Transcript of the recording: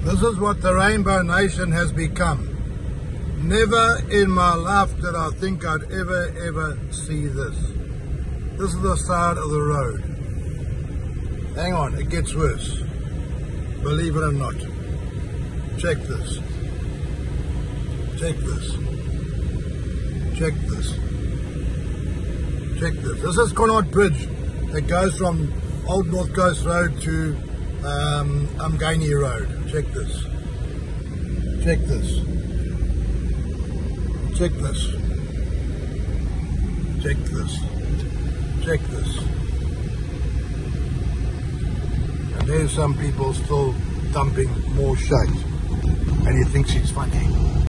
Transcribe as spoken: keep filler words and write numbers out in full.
This is what the Rainbow Nation has become. Never in my life did I think I'd ever, ever see this. This is the side of the road. Hang on, it gets worse. Believe it or not. Check this. Check this. Check this. Check this. This is Connaught Bridge that goes from Old North Coast Road to um, Umgani Road. Check this. Check this. Check this. Check this. Check this. And there's some people still dumping more shite. And he thinks he's funny.